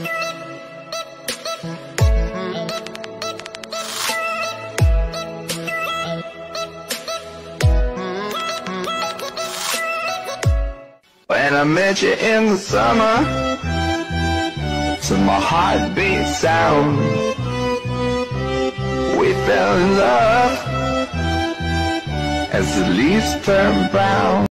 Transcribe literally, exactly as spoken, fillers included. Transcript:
When I met you in the summer, to my heartbeat sound, we fell in love as the leaves turn brown.